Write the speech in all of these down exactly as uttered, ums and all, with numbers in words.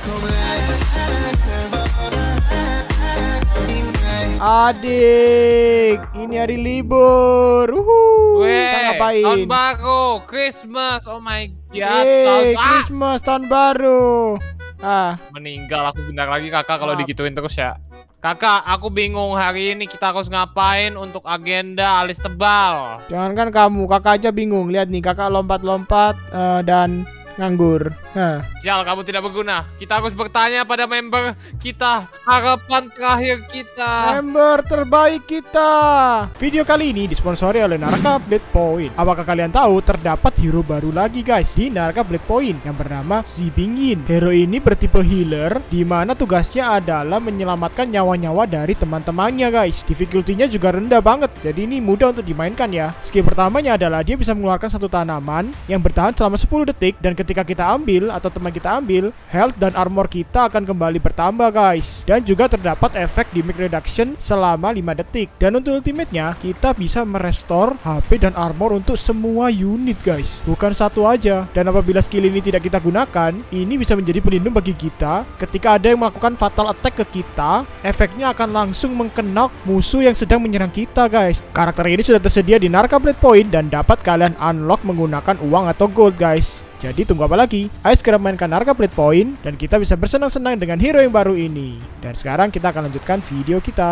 Adik, ini hari libur. Uhuh. Kita ngapain? Tahun baru, Christmas. Oh my god. Yeay, ah. Christmas, tahun baru. Ah, meninggal aku bentar lagi kakak kalau digituin terus ya. Kakak, aku bingung hari ini kita harus ngapain untuk agenda alis tebal. Jangankan kamu, kakak aja bingung. Lihat nih, kakak lompat-lompat uh, dan nganggur. Hah. Sial, kamu tidak berguna. Kita harus bertanya pada member kita. Harapan terakhir kita. Member terbaik kita. Video kali ini disponsori oleh Naraka Blade Point. Apakah kalian tahu terdapat hero baru lagi guys di Naraka Blade Point yang bernama Zibingin. Hero ini bertipe healer, di mana tugasnya adalah menyelamatkan nyawa-nyawa dari teman-temannya guys. Difficulty-nya juga rendah banget, jadi ini mudah untuk dimainkan ya. Skill pertamanya adalah dia bisa mengeluarkan satu tanaman yang bertahan selama sepuluh detik, dan ketika kita ambil atau teman kita ambil, health dan armor kita akan kembali bertambah guys. Dan juga terdapat efek damage reduction selama lima detik. Dan untuk ultimate-nya, kita bisa merestore H P dan armor untuk semua unit guys, bukan satu aja. Dan apabila skill ini tidak kita gunakan, ini bisa menjadi pelindung bagi kita. Ketika ada yang melakukan fatal attack ke kita, efeknya akan langsung mengkenok musuh yang sedang menyerang kita guys. Karakter ini sudah tersedia di Naraka Blade Point dan dapat kalian unlock menggunakan uang atau gold guys. Jadi tunggu apa lagi? Ayo segera mainkan Naraka Blade Point dan kita bisa bersenang-senang dengan hero yang baru ini. Dan sekarang kita akan lanjutkan video kita.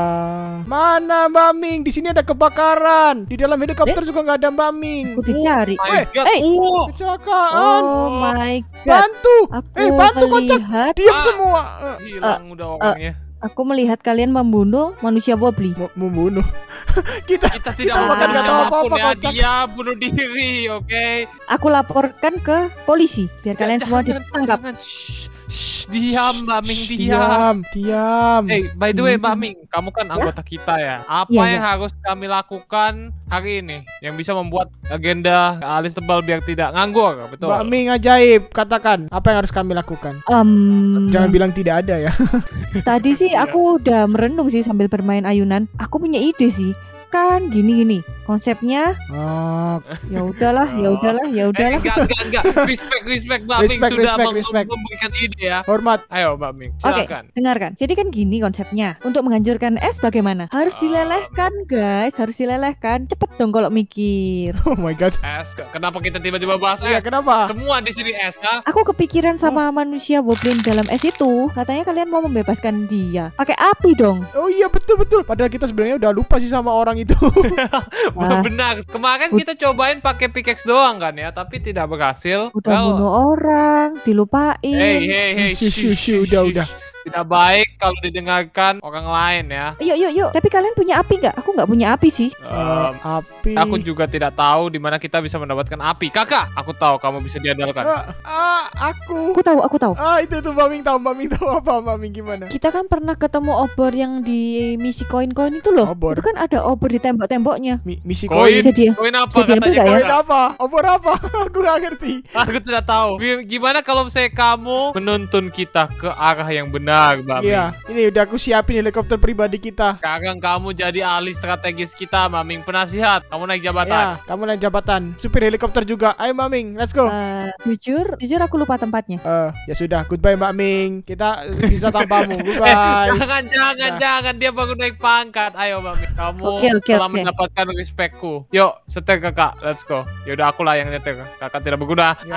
Mana Mbak Ming? Di sini ada kebakaran. Di dalam helikopter eh? juga nggak ada Mbak Ming. Aku dicari. Oh eh, hey. oh. Kecelakaan. Oh my god. Bantu. Aku eh, bantu kocak. Diam ah. semua. Hilang uh, udah orangnya. Uh. Aku melihat kalian membunuh manusia Wobbly. M membunuh. kita kita tidak kita makan apa-apa ya, dia bunuh diri, oke? Okay? Aku laporkan ke polisi biar jangan, kalian semua jangan, ditangkap. Jangan, shh, shh, diam Mbak Ming, diam. Diam, diam. Eh, hey, by the way Mbak Ming, kamu kan ya? anggota kita ya. Apa ya, yang ya. harus kami lakukan hari ini yang bisa membuat agenda alis tebal biar tidak nganggur, betul? Mbak Ming ajaib, katakan apa yang harus kami lakukan? Um, Jangan bilang tidak ada ya. Tadi sih aku udah merenung sih sambil bermain ayunan. Aku punya ide sih. Kan gini-gini konsepnya. Oh, ya udahlah, ya udahlah, ya udahlah. Eh, enggak, enggak, enggak. Respect, respect Mbak Ming sudah respect, mem respect. memberikan ide ya. Hormat. Ayo Mbak Ming, silakan. Oke, okay, dengarkan. Jadi kan gini konsepnya. Untuk menghancurkan es bagaimana? Harus dilelehkan, guys. Harus dilelehkan. Cepet dong kalau mikir. Oh my god. Es, kenapa kita tiba-tiba bahas es? Ya, kenapa? Semua di sini es, kah? Aku kepikiran sama oh. manusia Wobbly dalam es itu. Katanya kalian mau membebaskan dia. Pakai api dong. Oh iya betul betul. Padahal kita sebenarnya udah lupa sih sama orang itu. Ah. Benar. Kemarin kita cobain pakai pickaxe doang kan ya, tapi tidak berhasil. Udah well, bunuh orang, dilupain. Hey hey hey, shush, shush, shush, udah udah. Tidak baik kalau didengarkan orang lain ya. Yuk yuk yuk. Tapi kalian punya api nggak? Aku nggak punya api sih. Um, api. Aku juga tidak tahu di mana kita bisa mendapatkan api. Kakak, aku tahu kamu bisa diandalkan. Ah, ah aku. Aku tahu, aku tahu. Ah itu tuh Mbak Ming tahu, Mbak Ming tahu apa Mbak Ming gimana? Kita kan pernah ketemu obor yang di misi koin-koin itu loh. Obor. Itu kan ada obor di tembok-temboknya. Mi misi koin. Koin, koin apa katanya? Ya? Koin apa? Obor apa? Aku nggak ngerti. Aku tidak tahu. Gimana kalau saya kamu menuntun kita ke arah yang benar, Mbak Ming? Iya. Ini udah aku siapin helikopter pribadi kita. Sekarang kamu jadi ahli strategis kita, Maming. Penasihat, kamu naik jabatan. Ya, kamu naik jabatan. Supir helikopter juga. Ayo Maming, let's go. Uh, jujur, jujur aku lupa tempatnya. Uh, ya sudah, goodbye Mbak Ming. Kita bisa tanpamu. Goodbye. Eh, jangan, jangan, nah. jangan. Dia baru naik pangkat. Ayo Maming, kamu okay, okay, telah okay. mendapatkan respectku. Yuk, setir kakak. Let's go. Yaudah, akulah yang nyetir. Kakak tidak berguna. Ya.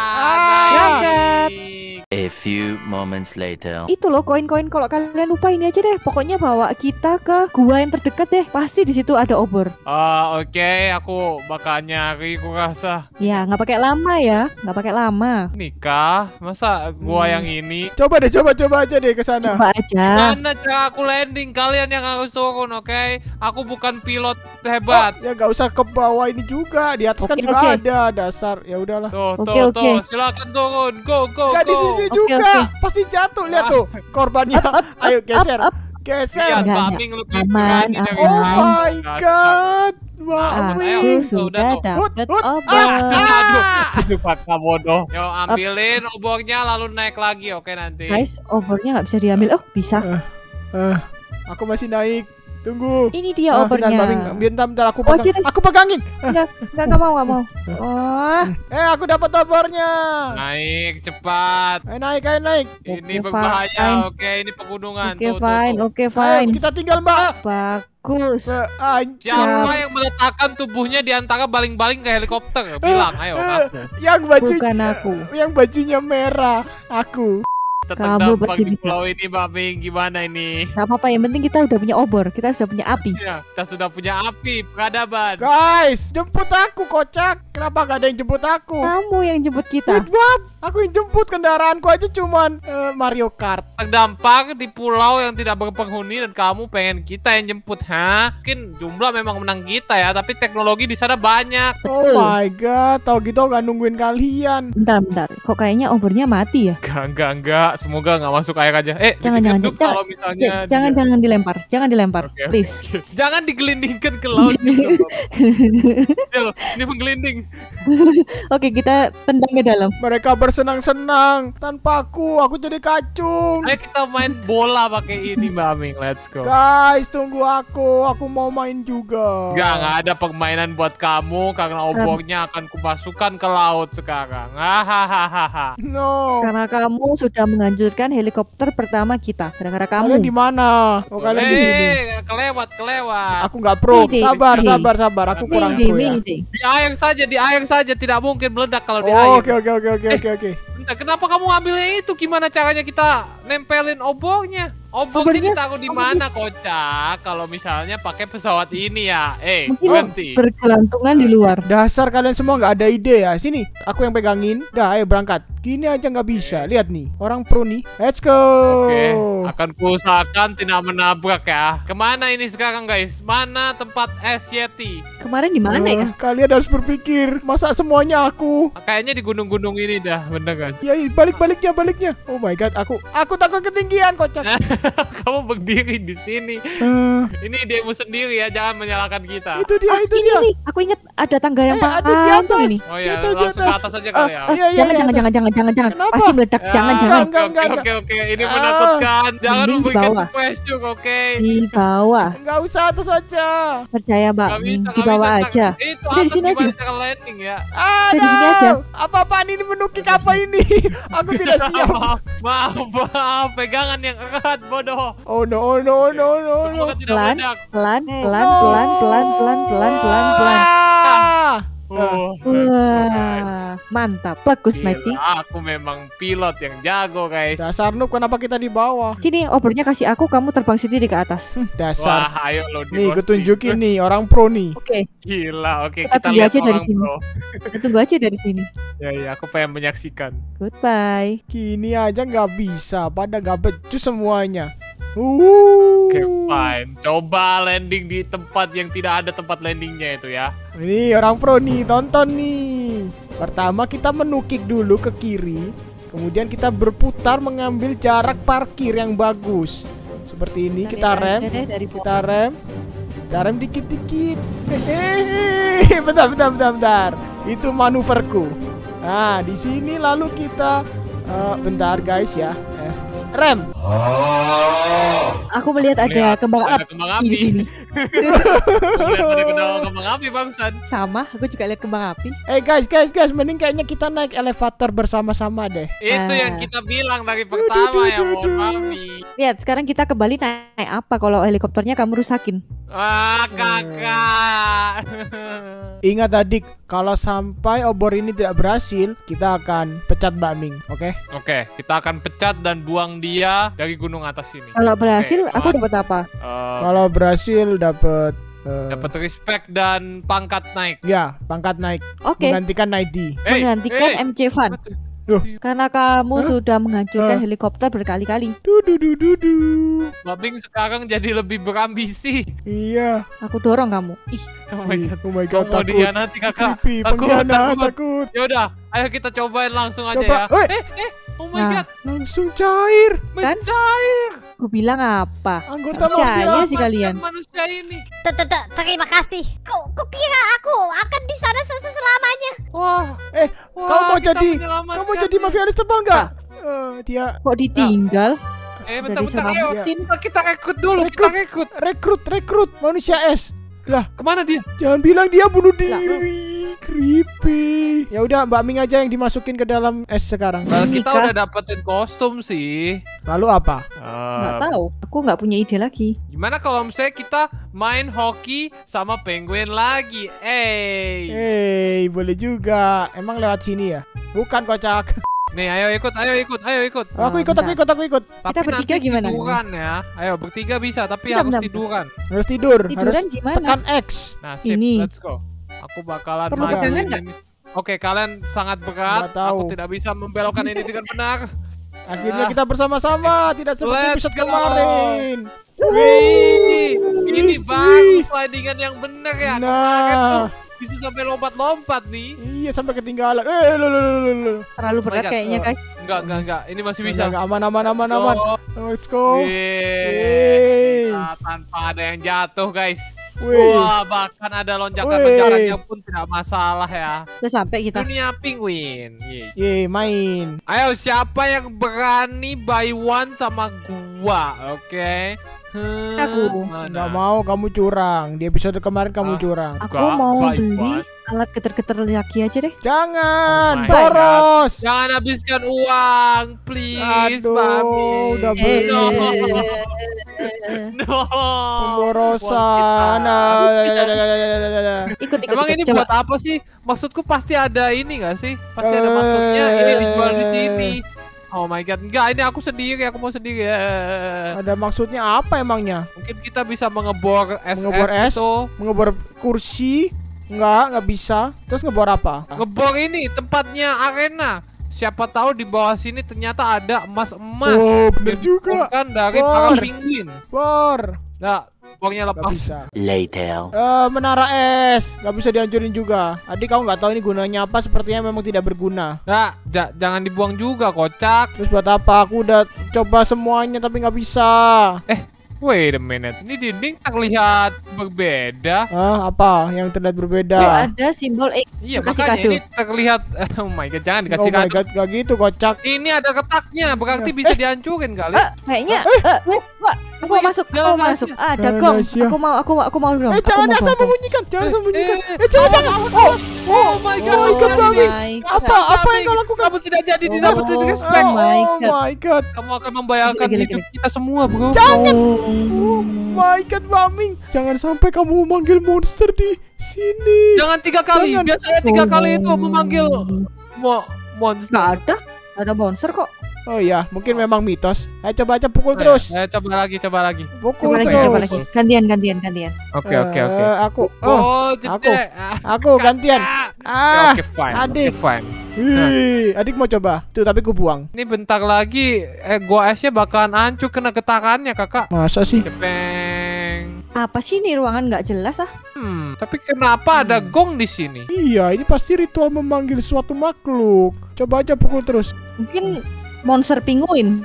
Ah, ah, A few moments later. Itu loh koin-koin, kalau kalian lupa ini aja deh. Pokoknya bawa kita ke gua yang terdekat deh. Pasti di situ ada obor. Uh, Oke, okay. Aku bakal nyari, aku rasa. Ya, nggak pakai lama ya, nggak pakai lama. Nikah, masa gua hmm. yang ini? Coba deh, coba coba aja deh ke sana. Coba aja. Mana cara aku landing? Kalian yang harus turun, oke? Okay? Aku bukan pilot hebat. Oh, ya nggak usah ke bawah ini juga. Di atas okay, kan juga okay. ada dasar. Ya udahlah. Tuh, okay, tuh, okay. tuh. Silakan turun. Go, go, gak go. Di sini okay, juga. Okay. Pasti jatuh. Lihat tuh korbannya. Up, up, Ayo geser. Up, up. Geser. Enggak, Maming lebih aman, berani dari Oh kamu. my god. Wah, aku sudah dapat obor. Aduh, aduh kakak bodoh. Yo ambilin obornya lalu naik lagi, oke nanti. Guys, obornya nggak bisa diambil. Oh bisa. Uh, uh, aku masih naik. Tunggu. Ini dia Ah, obornya. bentar, Babing. Bentar, bentar aku Oh, pegang. sini. Aku pegangin. Enggak, enggak, enggak mau, enggak mau. Oh, Eh, aku dapat obornya. Naik cepat. Ayo naik, ayo naik. Ini Oke, berbahaya. fine. Oke, ini pegunungan. oke Tuh, tuh, fine, tuh. oke Ayo, fine. kita tinggal, Mbak. Bagus. Eh, Anjir. Siapa yang meletakkan tubuhnya di antara baling-baling ke helikopter? Bilang, ayo. Eh, ngaku. Yang bajunya Bukan aku. Yang bajunya merah. Aku. Tetap Kamu dampak pasti di bisa. pulau ini, Babing. Gimana ini? Gak apa-apa, yang penting kita udah punya obor, kita sudah punya api. Ya, kita sudah punya api peradaban. Guys, jemput aku, kocak. Kenapa gak ada yang jemput aku? Kamu yang jemput kita. Wait, what? Aku yang jemput, kendaraanku aja cuman eh, Mario Kart. Terdampak di pulau yang tidak berpenghuni dan kamu pengen kita yang jemput, ha? Mungkin jumlah memang menang kita ya, tapi teknologi di sana banyak. Oh Betul. my god, tau gitu aku gak nungguin kalian. Bentar, bentar. Kok kayaknya obornya mati ya? Enggak, enggak, enggak. Semoga nggak masuk air aja. Eh, Jangan, jangan, ditutup jangan. kalau misalnya J- jangan, dia- jangan dilempar. Jangan dilempar. Oke, oke, Please. oke. Jangan digelindingkan ke laut juga. Del, ini menggelinding. Oke, kita tendang ke dalam. Mereka bersenang-senang. Tanpa aku, aku jadi kacung. Ayo kita main bola pakai ini, Mbak Aming. Let's go. Guys, tunggu aku. Aku mau main juga. Enggak, enggak ada permainan buat kamu karena obornya akan kumasukkan ke laut sekarang. Hahaha. No. Karena kamu sudah menghancurkan helikopter pertama kita. Gara-gara Kalian di kamu. mana? Oh, kalian di sini. Eh, kelewat, kelewat. Aku nggak pro. Mayday. Sabar, Mayday. sabar, sabar. Aku kurang Mayday, pro ya. mayday. Di air saja, di air saja. Tidak mungkin meledak kalau di Oh, air. Oke, oke, oke, oke, oke, oke. Bentar, kenapa kamu ambilnya itu? Gimana caranya kita nempelin obornya? Obornya Obornya ditaruh di mana, kocak? Kalau misalnya pakai pesawat ini ya. Eh, Mungkin berhenti. bergelantungan di luar. Dasar kalian semua nggak ada ide ya. Sini, aku yang pegangin. Dah, ayo berangkat. Gini aja nggak bisa. Lihat nih, orang pro nih. Let's go. Oke, akan kuusahakan tidak menabrak ya. Kemana ini sekarang, guys? Mana tempat es Yeti? Kemarin di mana Eh, ya? Kalian harus berpikir. Masa semuanya aku? Kayaknya di gunung-gunung ini dah, bener kan? Ya, balik-baliknya, baliknya. Oh my god, aku aku takut ketinggian, kocak. Kamu berdiri di sini. Eh, Ini idemu sendiri ya, jangan menyalahkan kita. itu dia, Ah, itu ini dia. nih, aku ingat ada tangga yang Eh, ada di panjang atas. ini. Oh ya, Itu di langsung ke atas. atas aja Oh, kali ya. oh, Iya, iya, jangan, iya, jangan, atas. jangan, jangan, jangan, jangan. Kenapa? Pasti meledak. Ya, Jangan, oke, jangan. Enggak, Oke, enggak, oke, oke. Ini Ah. menakutkan. Jangan Mending di memberikan bawah. question, oke? Di bawah. Nggak usah atas aja. Percaya, Mbak. Gak Hmm, bisa, di gak bawah bisa. aja. Itu Udah, di atas sini aja. gimana cara landing ya? Di sini aja. Aduh, apa-apaan ini menukik apa ini? Aku tidak siap. Maaf, maaf, maaf. Pegangan yang erat, bodoh. Oh no, oh no, oh no, oh no, oh no. Semoga tidak Pelan, meledak. pelan, Oh, pelan, no. pelan, pelan, pelan, pelan, pelan, pelan. Ah. Oh, let's go, guys. Wah, mantap. Bagus, Mighty. Gila, aku memang pilot yang jago, guys. Dasar noob, kenapa kita di bawah? Sini, obornya kasih aku, kamu terbang sendiri ke atas. Dasar. Wah, ayo lo di Nih, gue roasting. tunjukin nih orang pro nih. Oke, Gila, oke Kita kita tunggu lihat aja dari orang sini. pro. kita tunggu aja dari sini. Ya, ya, aku pengen menyaksikan. Goodbye. Gini aja nggak bisa, pada nggak becus semuanya. Uh. Oke, fine. Coba landing di tempat yang tidak ada tempat landingnya itu ya. Ini orang pro nih, tonton nih. Pertama kita menukik dulu ke kiri, kemudian kita berputar mengambil jarak parkir yang bagus. Seperti ini, kita rem, Aja deh dari kita rem, kita rem dikit-dikit. Hehehe, bentar, bentar, bentar, bentar. Itu manuverku. Nah, di sini lalu kita, eh, bentar guys ya, eh, rem. Aku melihat ada Lihat, kembang ada api kembang di api. sini. Aku lihat ada kembang- kembang api, bangsan. Sama, aku juga lihat kembang api. Eh guys, guys, guys, mending kayaknya kita naik elevator bersama-sama deh. Itu Ah. yang kita bilang dari pertama ya, mohon maaf nih. Lihat, sekarang kita kembali naik apa kalau helikopternya kamu rusakin? Wah, kakak. Ingat adik, kalau sampai obor ini tidak berhasil, kita akan pecat Mbak Ming, oke? Oke, kita akan pecat dan buang dia dari gunung atas ini. Kalau berhasil, Oke, aku dapat apa? Eh, Kalau berhasil dapat eh, dapat respect dan pangkat naik. ya, pangkat naik, Oke, menggantikan Naidi. Hey, menggantikan hey. M C Van. Loh. Karena kamu Hah? sudah menghancurkan Hah? helikopter berkali-kali. Du du du du du. Babing sekarang jadi lebih berambisi. Iya. Aku dorong kamu. Ih, Oh my Ih, god. oh my Kamu god, mau takut. dikhianati, kakak. Creepy, Takut, pengkhianat, takut. takut. Ya udah, ayo kita cobain langsung aja Coba. ya. Weh. Eh, eh, oh my Nah. god, Langsung cair. Kan? mencair. aku bilang apa? Anggota Nggak percaya mafia. sih kalian. Manusia ini. T-t-t- Terima kasih. Kau, kau kira aku akan di sana selamanya? Wah, Eh, wah, kamu mau kita jadi menyelamatkan kamu jadi dia. mafia tebal nggak? Eh, dia Kok ditinggal? Eh, Udah bentar-bentar, ayo. diselametin. Kita, kita rekrut dulu, kita rekrut. Rekrut, rekrut manusia es. Lah, Kemana dia? jangan bilang dia bunuh Lah. diri. Creepy. Ya udah, Mbak Ming aja yang dimasukin ke dalam es sekarang. Well, Ini kita kah? udah dapetin kostum sih. Lalu apa? Nggak Eh, tahu. Aku nggak punya ide lagi. Gimana kalau misalnya kita main hoki sama penguin lagi? Eh, Hey, boleh juga. Emang lewat sini ya? Bukan, kocak. nih ayo ikut, ayo ikut, ayo ikut. Aku ikut, aku ikut, aku ikut. Kita bertiga nanti gimana? tiduran ya. Ayo bertiga bisa, tapi Bentar, harus bentar, tiduran. Harus tidur. Tiduran Harus gimana? tekan X. Nah, sip, Ini. let's go. Aku bakalan Perlu maju pegangan ini. Oke, kalian sangat berat. Nggak tahu. Aku tidak bisa membelokkan ini dengan benar. Akhirnya Ah. kita bersama-sama, tidak seperti Let's episode go. kemarin. Wih, ini baru slidingan yang benar ya. Kemarin tuh Nah, bisa sampai lompat-lompat nih. iya sampai ketinggalan. Eh, lo, lo, lo, lo, lo. Terlalu berat God. kayaknya guys. Enggak, enggak, enggak. Ini masih bisa. Enggak, enggak, aman, aman, aman, Let's aman. go. Let's go. Yeay. Kita tanpa ada yang jatuh, guys. Wih, Wah, bahkan ada lonjakan-lonjakannya Wih. pun tidak masalah ya. Udah sampai kita. Dunia penguin. Yeay. ye main. Ayo, siapa yang berani buy one sama gua? Oke. Hmm, Aku. mana? Enggak mau, kamu curang. Di episode kemarin kamu Ah. curang. Aku Enggak, mau buy beli one. alat geter-geter laki aja deh. Jangan, Oh my boros. Jangan habiskan uang, please, Aduh, Mami. udah Eh, beli. No. No. Pemborosan. Buat kita. Ah, Ikut ikut Emang ikut. ini Coba. buat apa sih? Maksudku pasti ada ini gak sih? Pasti ada maksudnya. Ini dijual di sini. Oh my god, enggak, ini aku sendiri, aku mau sendiri ya. Ada maksudnya apa emangnya? Mungkin kita bisa mengebor es Mengebor es? itu. Mengebor kursi? Enggak, enggak bisa. Terus ngebor apa? Ngebor ini tempatnya arena. Siapa tahu di bawah sini ternyata ada emas-emas. Oh, bener juga. Bukan dari Bor. para penguin. Bor. Nah, bornya Enggak lepas. bisa. Later. Eh, menara es. Enggak bisa dihancurin juga. Adik, kamu nggak tahu ini gunanya apa? Sepertinya memang tidak berguna. Nah, ja- jangan dibuang juga, kocak. Terus buat apa? Aku udah coba semuanya tapi nggak bisa. Wait a minute, ini dinding terlihat berbeda. Ah, apa yang terlihat berbeda? Yuk, ada simbol X. Iya, Kasih makanya kado. ini terlihat. Oh my god, jangan Oh dikasih my kado. god, gak gitu kocak. Ini ada ketaknya, berarti bisa dihancurin kali. Eh, kayaknya eh, Wah, aku mau masuk, aku mau Jangan masuk. rahasia. Ah, ada Jangan gong. rahasia. Aku mau, aku aku mau dong. Eh, Aku jangan mau asal gong. membunyikan, jangan sembunyikan. Eh, Eh, jangan, oh, jangan. oh, Oh, Oh my god, Oh my god, Mami. my apa, God. apa yang kau lakukan? Kamu tidak jadi Oh, didapetin oh, respect. oh my Oh God. my god. Kamu akan membayangkan Gila, gila, hidup kita semua, bro. Jangan. Oh. Oh my god, Maming. Jangan sampai kamu memanggil monster di sini. Jangan tiga kali. Jangan. Biasanya tiga kali itu memanggil mo monster. Nggak ada, nggak ada monster kok. Oh iya, mungkin memang mitos. Ayo coba aja pukul Ayo, terus. ayo, coba lagi, coba lagi. Pukul Coba lagi, terus. coba lagi. Gantian, gantian, gantian. Oke, oke, oke. Eh, Aku. Oh, Oh, jede. Ah, aku gantian. ya, Ah. Oke, fine. adik. Oke, fine. Wih, adik mau coba. Tuh, tapi ku buang. Ini bentar lagi eh, gua esnya bakalan hancur kena getarannya, Kakak. Masa sih? Jepeng. Apa sih ini ruangan nggak jelas ah? Hmm, tapi kenapa ada gong di sini? Iya, ini pasti ritual memanggil suatu makhluk. Coba aja pukul terus. Mungkin monster penguin.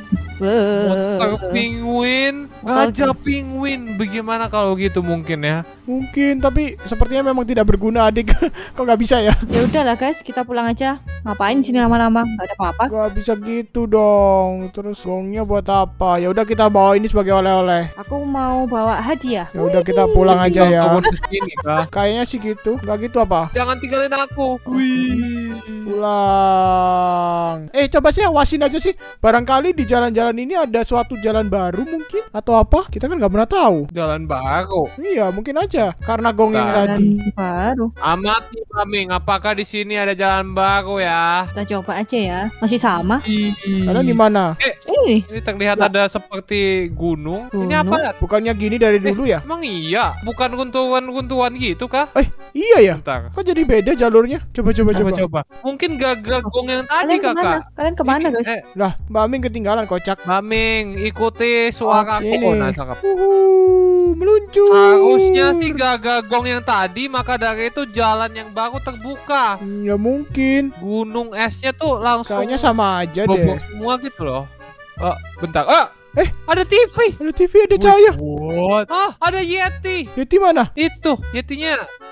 Monster Wah. penguin, gajah penguin. Bagaimana kalau gitu mungkin ya? Mungkin, tapi sepertinya memang tidak berguna, adik. Kok nggak bisa ya? Ya udahlah guys, kita pulang aja. Ngapain sini lama-lama? Nggak ada apa-apa. Gak bisa gitu dong. Terus gongnya buat apa? Ya udah kita bawa ini sebagai oleh-oleh. Aku mau bawa hadiah. Ya udah kita pulang aja ya. Kamu di sini, Kak. Kayaknya sih gitu. Gak gitu apa? Jangan tinggalin aku. Wih. Pulang. Eh, coba sih awasin aja sih. Barangkali di jalan-jalan ini ada suatu jalan baru mungkin atau apa? Kita kan nggak pernah tahu. Jalan baru. Iya, mungkin aja karena gong yang Nah. tadi. Dan baru. Amati, Maming. Apakah di sini ada jalan baru ya? Kita coba aja ya. Masih sama. Karena di mana? Ini. Ini terlihat ada seperti gunung. Ini apa ya? Bukannya gini dari dulu ya? Emang iya? Bukan runtuhan-runtuhan gitu kah? Iya ya. Bentar. Kok jadi beda jalurnya? Coba coba coba. Coba coba. Mungkin gagal gong yang tadi, Kalian kemana? Kakak. Kalian kemana Ini- guys? Eh, Lah, Mbak Aming ketinggalan kocak. Maming, ikuti suara sini. aku. Nah, cakep. Uhuh, meluncur. Harusnya sih gagal gong yang tadi, maka dari itu jalan yang baru terbuka. Hmm, ya mungkin. Gunung esnya tuh langsung Kayaknya sama aja bobok deh. semua gitu loh. Oh, bentar. Ah, Eh. ada T V. Ada T V, ada cahaya. What? Ah, ada Yeti. Yeti mana? Itu, Yetinya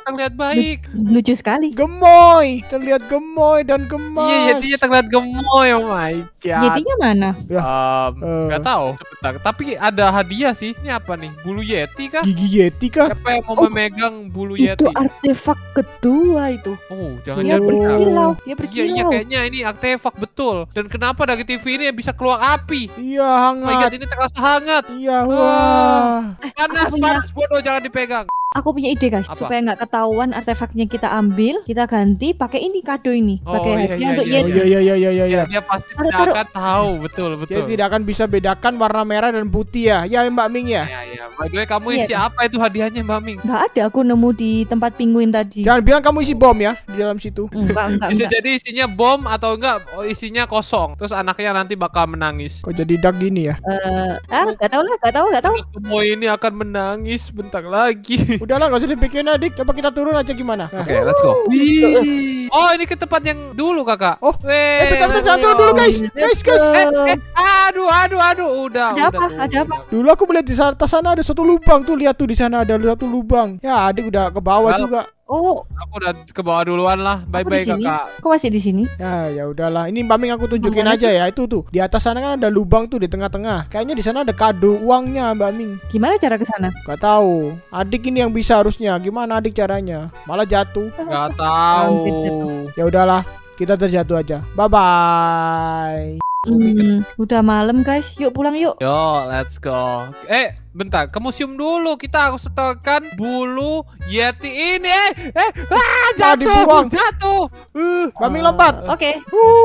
terlihat baik. Lucu sekali. Gemoy, terlihat gemoy dan gemas. Iya, Yetinya terlihat gemoy. Oh my god. Yetinya mana? Ya. Um, Eh. Gak tahu. Sebentar. Tapi ada hadiah sih. Ini apa nih? Bulu Yeti kah? Gigi Yeti kah? Siapa yang mau Oh, memegang bulu Itu Yeti? artefak kedua itu. Oh, Dia jangan-jangan Oh. benar. berkilau, dia Iya, iya berkilau. kayaknya ini artefak betul. Dan kenapa dari T V ini bisa keluar api? Iya, Oh my god, hangat. ini terasa hangat. Iya, wah. Panas, aku punya- panas, bodoh, jangan dipegang. Aku punya ide guys, Apa? supaya nggak ketahuan artefaknya kita ambil, kita ganti pakai ini kado ini, Oh, pakai iya, hadiah iya, untuk iya, Oh Yeti. iya iya iya iya iya. Ya, dia pasti Taruh, tidak taruh. akan tahu, betul, Dia betul. tidak akan bisa bedakan warna merah dan putih ya. Ya Mbak Ming ya. Ya, ya. By the way, kamu Iya, isi apa itu hadiahnya, Mbak Ming? Nggak ada, aku nemu di tempat penguin tadi. Jangan bilang kamu isi bom ya di dalam situ. Enggak, enggak, Bisa enggak. jadi isinya bom atau enggak oh, isinya kosong. Terus anaknya nanti bakal menangis. Kok jadi dark gini ya? Eh, ah, nggak tahu lah, nggak tahu, nggak tahu. Semua ini akan menangis bentar lagi. Udahlah nggak usah dipikirin adik. Coba kita turun aja gimana. Nah. Oke, let's go. Wih. Oh, ini ke tempat yang dulu, Kakak. Oh, Weh, eh, bentar, bentar, jangan turun dulu, guys. Guys, guys. Eh, eh, aduh, aduh, aduh, udah, Ada udah. apa? tuh, Ada apa? udah. Dulu aku melihat di atas sana ada satu lubang tuh. Lihat tuh di sana ada satu lubang. Ya adik udah ke bawah Well, juga. Oh, Aku udah ke bawah duluan lah. Bye aku bye, di sini. Kakak. Kok masih di sini? Ya ya udahlah. Ini Mbak Ming aku tunjukin Mana aja ya. Itu tuh di atas sana kan ada lubang tuh di tengah-tengah. Kayaknya di sana ada kado uangnya Mbak Ming. Gimana cara ke sana? Gak tahu. Adik ini yang bisa harusnya. Gimana adik caranya? Malah jatuh. Gak tahu. Hampir jatuh. Ya udahlah. Kita terjatuh aja. Bye bye. Hmm, udah malam guys, yuk pulang yuk. Yo, let's go. Eh, bentar, ke museum dulu. Kita harus setorkan bulu Yeti ini. Eh, eh, ah, Ah, jatuh, dibuang. jatuh. Uh, Mbak Ming lompat. Oke.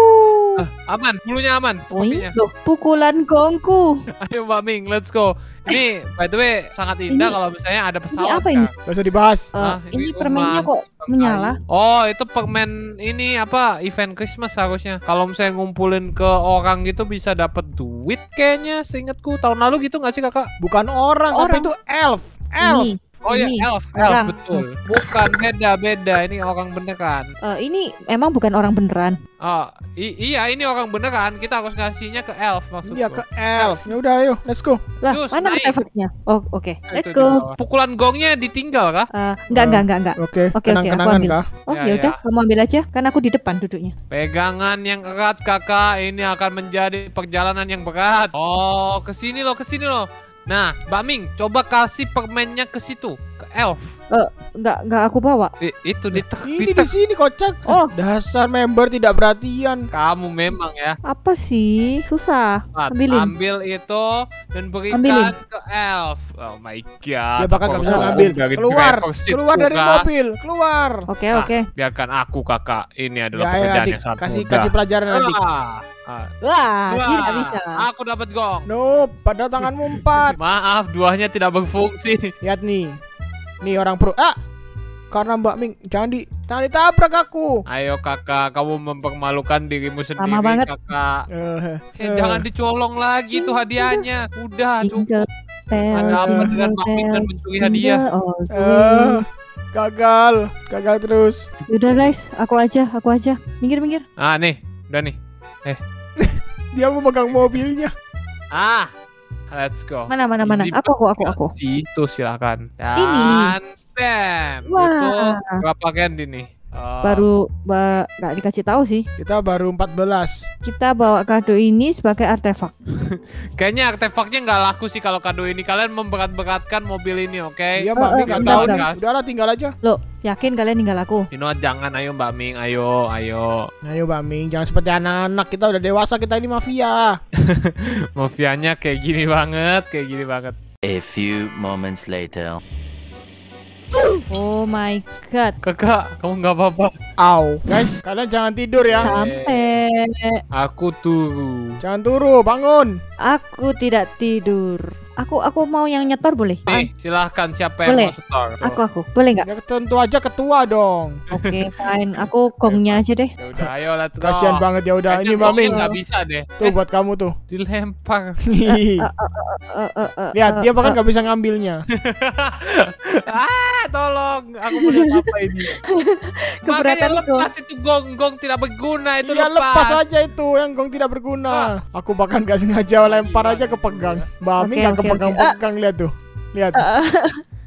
Uh. Aman, bulunya aman. Wih, Sepertinya. loh, pukulan gongku. Ayo Mbak Ming, let's go. Ini by the way sangat indah Ini- kalau misalnya ada Ini pesawat. apa ini? sekarang. Gak usah dibahas. Eh, Ah, ini ini permennya rumah. kok menyala. Oh, itu permen ini apa? Event Christmas harusnya. Kalau misalnya ngumpulin ke orang gitu bisa dapat duit kayaknya. Seingatku tahun lalu gitu nggak sih, Kakak? Bukan orang, tapi Orang. itu elf. Elf. Ini, Oh ya, ini. elf, elf orang. betul. Bukan beda beda. Ini orang beneran. Eh, ini emang bukan orang beneran. Oh, i- iya ini orang beneran. Kita harus ngasihnya ke elf maksudku. Iya ke elf. Ya udah ayo, let's go. Lah, Terus, mana naik. artefaknya? Oh, oke. Itu Let's di go. bawah. Pukulan gongnya ditinggal kah? Eh, enggak, enggak, enggak, enggak. Oke, Oke, oke, kenang-kenangan aku ambil. kah? Oh, Ya, ya udah, ya. kamu ambil aja. Kan aku di depan duduknya. Pegangan yang erat, Kakak. Ini akan menjadi perjalanan yang berat. Oh, ke sini loh, ke sini loh. Nah, Mbak Ming, coba kasih permennya ke situ, ke elf. Enggak, enggak aku bawa. I- itu di tek, di Ini di tek. sini kocak. Oh, Dasar member tidak perhatian. Kamu memang ya. apa sih? Susah. Mat, Ambilin. ambil itu dan berikan Ambilin. ke elf. Oh my god. Dia bakal Aku gak bisa harus ngambil. dari Keluar, driver seat keluar dari juga. mobil, keluar. Oke, Ah, oke. Biarkan aku, Kakak. Ini adalah Ya, ayo pekerjaan adik, yang sangat kasih mudah. kasih pelajaran adik. Ah, ah. Wah, Wah, tidak bisa. Aku dapat gong. No, pada tanganmu empat. Maaf, duanya tidak berfungsi. Lihat nih. Nih orang pro. Ah. Karena Mbak Ming, jangan di jangan ditabrak aku. Ayo kakak, kamu mempermalukan dirimu sendiri, Lama banget. kakak. Eh, Eh, jangan dicolong lagi tuh hadiahnya. Udah, Jingle cukup. bell, Ada apa dengan jingle Mbak Ming dan bell, mencuri hadiah? jingle all the eh, way. gagal, gagal terus. Udah guys, aku aja, aku aja. Minggir, minggir. Ah, nih. Udah nih. Dia mau pegang mobilnya. Ah, let's go. Mana, mana, mana. Easy Aku, aku, aku, aku. Situ silakan. Dan Ini. bam. Wah. Itu berapa candy nih? Eh, Baru ba nggak dikasih tahu sih. Kita baru empat belas. Kita bawa kado ini sebagai artefak. Kayaknya artefaknya nggak laku sih kalau kado ini. Kalian memberat-beratkan mobil ini, oke? Iya Mbak Eh, Ming eh, nggak bentar, tahu bentar. nih. Udahlah tinggal aja. Loh, yakin kalian tinggal aku? Ino jangan, ayo Mbak Ming, ayo, ayo. Ayo Mbak Ming, jangan seperti anak-anak. Kita udah dewasa, kita ini mafia. Mafianya kayak gini banget, kayak gini banget. A few moments later. Oh my god. Kakak, kamu nggak apa-apa? Au. Guys, kalian jangan tidur ya. Sampai Aku turu. Jangan turu, bangun. aku tidak tidur. Aku aku mau yang nyetor boleh? Nih, silahkan siapa yang Boleh. mau setor? Aku aku. Boleh nggak? Ya tentu aja ketua dong. Oke, fine. Aku gongnya aja deh. Ya udah, ayo let's go. Kasihan banget ya udah. Ini Kayaknya Mbak gongnya Ming. nggak bisa deh. Tuh buat kamu tuh. Dilempar. Eh, eh, eh, Lihat, eh, dia bahkan eh. nggak bisa ngambilnya. ah, tolong. Aku mau lihat apa ini. Keberatan Makanya lepas itu gong-gong tidak berguna itu Iya, lepas lepas. aja itu yang gong tidak berguna. Aku bahkan gak sengaja lempar aja kepegang. Mbak Ming Oke, gak oke, oke. kepegang-pegang, lihat tuh. Lihat. Ah,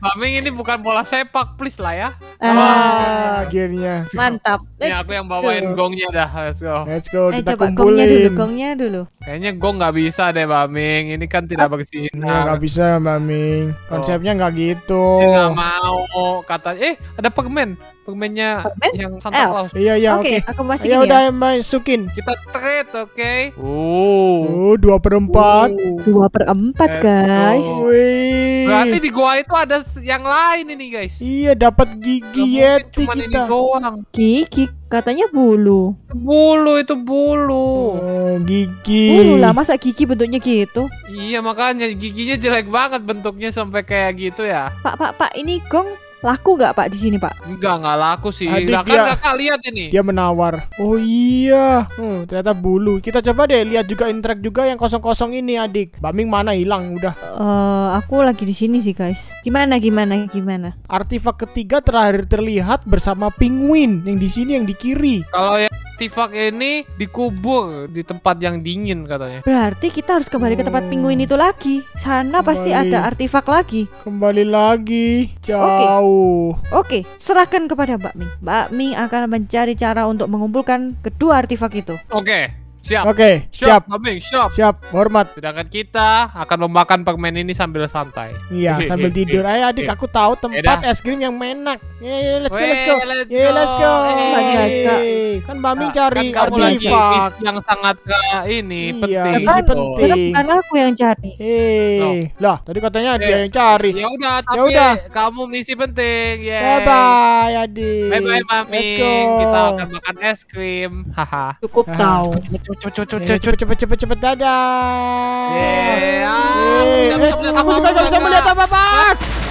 Baming ini bukan bola sepak, please lah ya. Ah, Wah, akhirnya. mantap. Ini Let's aku yang bawain go. gongnya dah. Let's go. Let's go, Eh kita coba gongnya dulu, kumpulin. gongnya dulu. Kayaknya gong nggak bisa deh, Baming. Ini kan tidak Ya bersinar. nggak bisa, Mbak Ming. Konsepnya nggak gitu. Dia nggak mau kata. Eh, ada permen. Permennya Permen? yang Santa Elf. Claus. Iya, iya, Oke, oke. aku masukin Ya ya. udah, masukin. Kita trade, oke? Oh. Oh, dua per empat. Dua per empat Let's guys. go. Wih. Berarti di gua itu ada s- yang lain ini, guys. Iya, dapat gigi Nggak mungkin Yeti cuman ini kita. doang. Gigi katanya bulu. Bulu itu bulu. Oh, gigi. Bulu lah, masa gigi bentuknya gitu? Iya, makanya giginya jelek banget bentuknya sampai kayak gitu ya. Pak, pak, pak, ini gong laku nggak pak di sini pak? Enggak, enggak laku sih. Adik Enggak dia- kan kakak lihat ini. Dia menawar. Oh iya. Hmm, ternyata bulu. Kita coba deh lihat juga interact juga yang kosong-kosong ini, adik. Baming mana hilang udah. Eh, aku lagi di sini sih guys. Gimana, gimana, gimana? Artefak ketiga terakhir terlihat bersama penguin yang di sini yang di kiri. Kalau yang artefak ini dikubur di tempat yang dingin katanya. Berarti kita harus kembali ke tempat Oh. penguin itu lagi. Sana pasti Kembali. ada artefak lagi. Kembali lagi. Jauh. Oke, serahkan kepada Mbak Ming. Mbak Ming akan mencari cara untuk mengumpulkan kedua artefak itu. Oke, siap. Oke, Siap, siap. Baming, siap. Siap, hormat. Sedangkan kita akan memakan permen ini sambil santai. Iya, sambil tidur. Ayo adik, aku tahu tempat es krim yang enak. Yeay, let's go, let's go. Weh, let's Yeay, let's go. go. Eh. Kan Baming Nah, cari kan kamu lagi artefak. miss yang sangat uh, ini Iya, penting. misi gitu. penting. Kan bukan aku yang cari. Eh, lah, tadi katanya dia Eh, yang cari. Ya udah, tapi Ya udah. kamu misi penting. Yeay. Bye bye, adik. Bye bye, Let's Mami. go. Kita akan makan es krim. Haha. Cukup Ah. tahu. Cepet, cepet, cepet, cepet, Eh, cepet. cepet cepet cepet cepet dadah. Yeay. Ah, Eh, aku nggak bisa eh, melihat aku juga apa-apa, nggak bisa Kak. melihat apa-apa.